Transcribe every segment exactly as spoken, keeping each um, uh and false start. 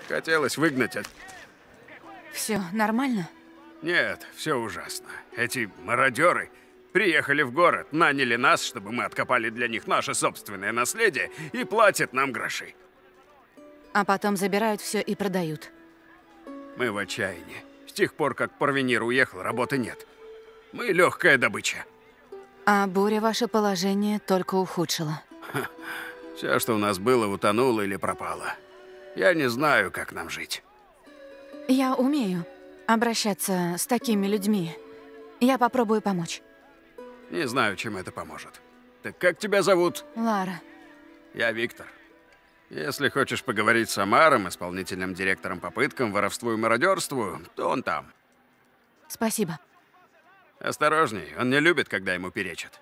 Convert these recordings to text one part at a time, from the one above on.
Хотелось выгнать от... Все нормально? Нет, все ужасно. Эти мародеры приехали в город, наняли нас, чтобы мы откопали для них наше собственное наследие и платят нам гроши. А потом забирают все и продают. Мы в отчаянии. С тех пор, как Порвенир уехал, работы нет. Мы легкая добыча. А буря ваше положение только ухудшила. Все, что у нас было, утонуло или пропало. Я не знаю, как нам жить. Я умею обращаться с такими людьми. Я попробую помочь. Не знаю, чем это поможет. Так как тебя зовут? Лара. Я Виктор. Если хочешь поговорить с Амаром, исполнительным директором по пыткам, воровству и мародерству, то он там. Спасибо. Осторожней, он не любит, когда ему перечат.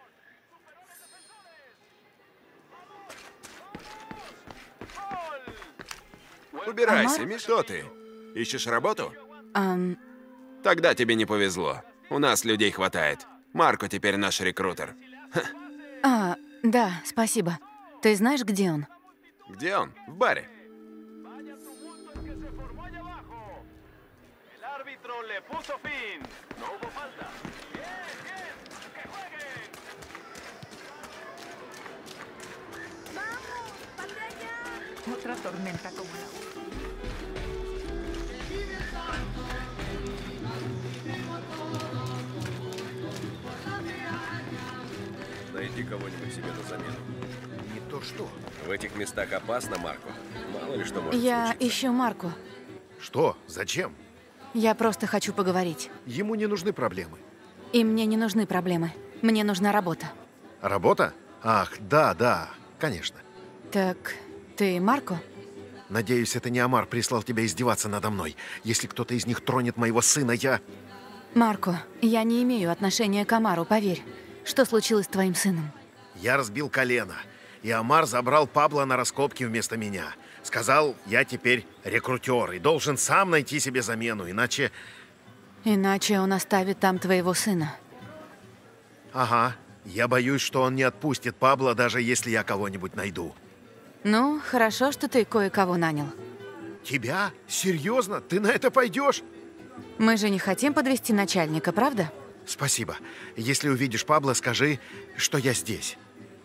Убирайся, Амар? Ми, что ты? Ищешь работу? Ам, Тогда тебе не повезло. У нас людей хватает. Марко теперь наш рекрутер. а, да, спасибо. Ты знаешь, где он? Где он? В баре. Otra tormenta como la Найди кого-нибудь себе на замену. Не то что. В этих местах опасно, Марко. Мало ли что может Я случиться. ищу Марку. Что? Зачем? Я просто хочу поговорить. Ему не нужны проблемы. И мне не нужны проблемы. Мне нужна работа. Работа? Ах, да, да, конечно. Так, ты Марко? Надеюсь, это не Амар прислал тебя издеваться надо мной. Если кто-то из них тронет моего сына, я... Марко, я не имею отношения к Амару, поверь. Что случилось с твоим сыном? Я разбил колено, и Амар забрал Пабло на раскопки вместо меня. Сказал, я теперь рекрутер и должен сам найти себе замену, иначе... Иначе он оставит там твоего сына. Ага, я боюсь, что он не отпустит Пабло, даже если я кого-нибудь найду. Ну, хорошо, что ты кое-кого нанял. Тебя? Серьезно? Ты на это пойдешь? Мы же не хотим подвести начальника, правда? Спасибо. Если увидишь Пабло, скажи, что я здесь.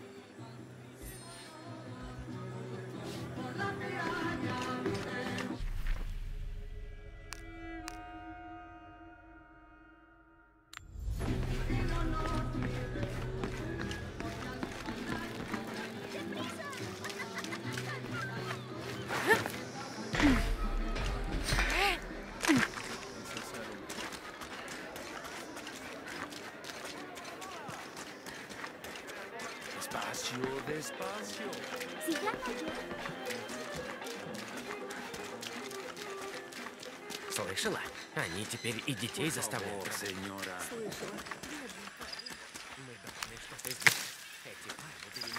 Слышала? Они теперь и детей заставляют. Мы должны что-то сделать. Эти парни довели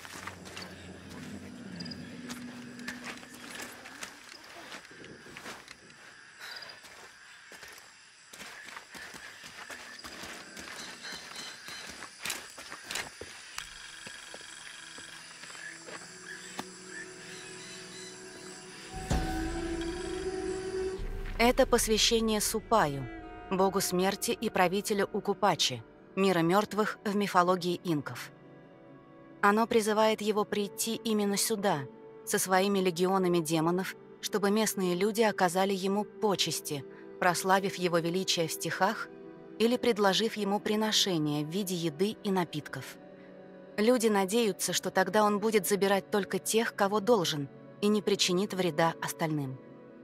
Это посвящение Супаю, богу смерти и правителю Укупачи, мира мертвых в мифологии инков. Оно призывает его прийти именно сюда, со своими легионами демонов, чтобы местные люди оказали ему почести, прославив его величие в стихах или предложив ему приношение в виде еды и напитков. Люди надеются, что тогда он будет забирать только тех, кого должен, и не причинит вреда остальным.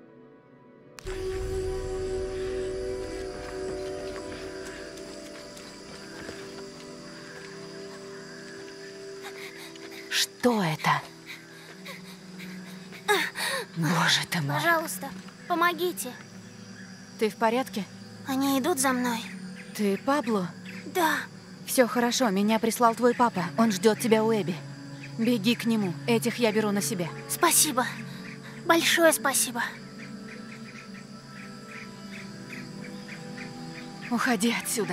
Что это? Боже ты мой. Пожалуйста, помогите. Ты в порядке? Они идут за мной. Ты Пабло? Да. Все хорошо, меня прислал твой папа. Он ждет тебя у Эбби. Беги к нему. Этих я беру на себя. Спасибо. Большое спасибо. Уходи отсюда.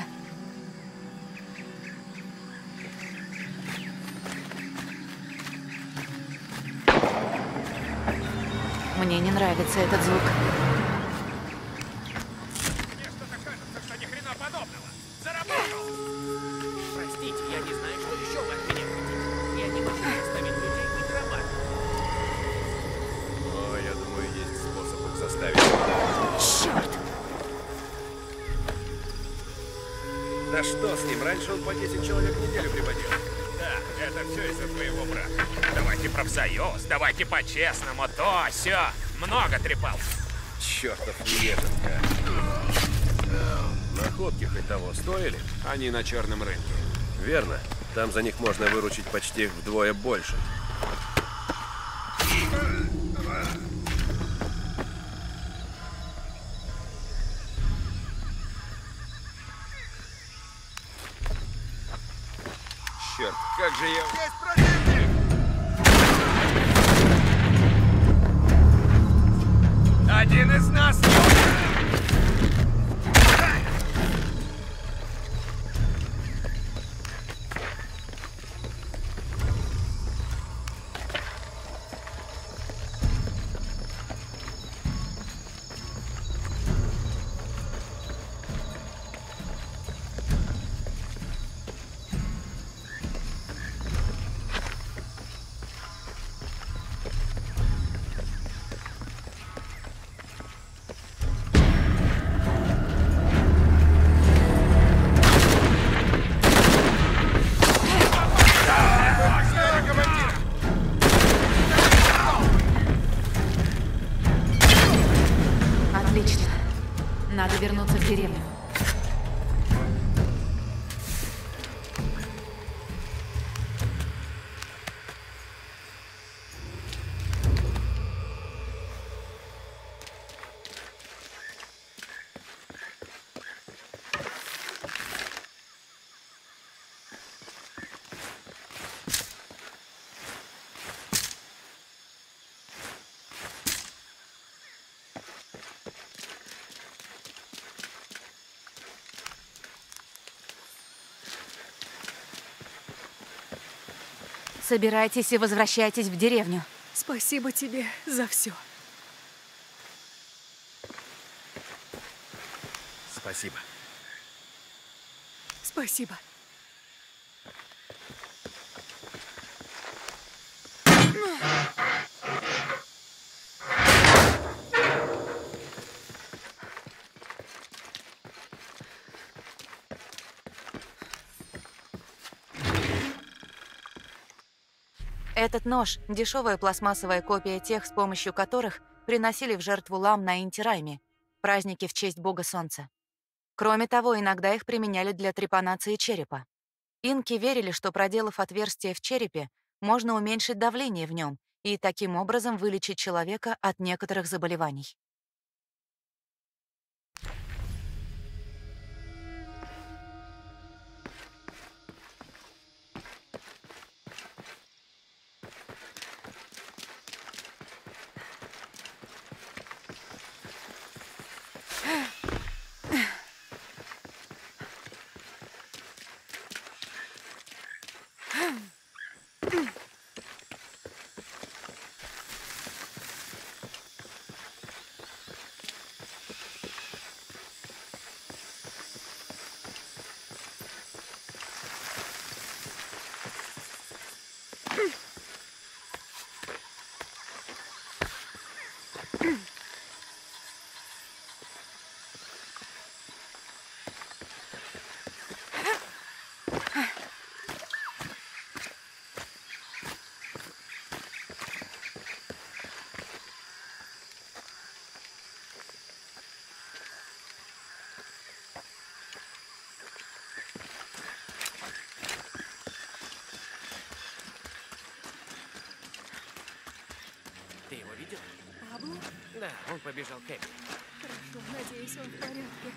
Мне не нравится этот звук. Мне что-то кажется, что ни хрена подобного. Заработал! Простите, я не знаю, что еще вы от меня хотите. Я не могу заставить людей быть рабами. Но я думаю, есть способ их заставить. Черт! Да что с ним? Раньше он по десять человек в неделю приводил. Да, это все из-за твоего брата. Давайте профсоюз, давайте по-честному, то, сё. Много трепал. Чертов неженка. Находки хоть того стоили? Они на черном рынке. Верно. Там за них можно выручить почти вдвое больше. Черт, как же я... Один из нас не Отлично. Надо вернуться в деревню. Собирайтесь и возвращайтесь в деревню. Спасибо тебе за все. Спасибо. Спасибо. Этот нож – дешевая пластмассовая копия тех, с помощью которых приносили в жертву лам на Инти-Райме, праздники в честь бога солнца. Кроме того, иногда их применяли для трепанации черепа. Инки верили, что, проделав отверстие в черепе, можно уменьшить давление в нем и таким образом вылечить человека от некоторых заболеваний. Ты его видел? Пабло? Да, он побежал к Эбби. Хорошо, надеюсь, он в порядке.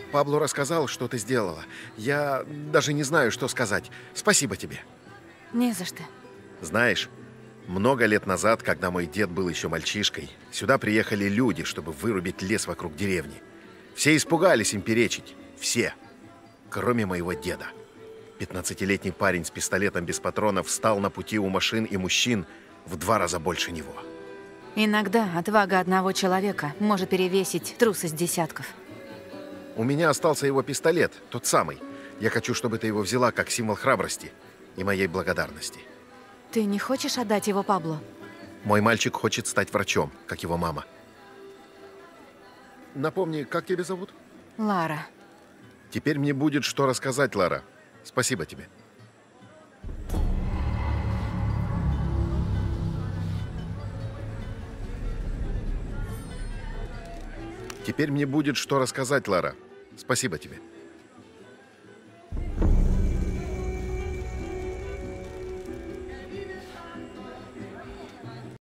Пабло рассказал, что ты сделала. Я даже не знаю, что сказать. Спасибо тебе. Не за что. Знаешь, много лет назад, когда мой дед был еще мальчишкой, сюда приехали люди, чтобы вырубить лес вокруг деревни. Все испугались им перечить. Все. Кроме моего деда. пятнадцатилетний парень с пистолетом без патронов встал на пути у машин и мужчин в два раза больше него. Иногда отвага одного человека может перевесить трусость десятков. У меня остался его пистолет, тот самый. Я хочу, чтобы ты его взяла как символ храбрости и моей благодарности. Ты не хочешь отдать его Пабло? Мой мальчик хочет стать врачом, как его мама. Напомни, как тебя зовут? Лара. Теперь мне будет что рассказать, Лара. Спасибо тебе. Теперь мне будет что рассказать, Лара. Спасибо тебе.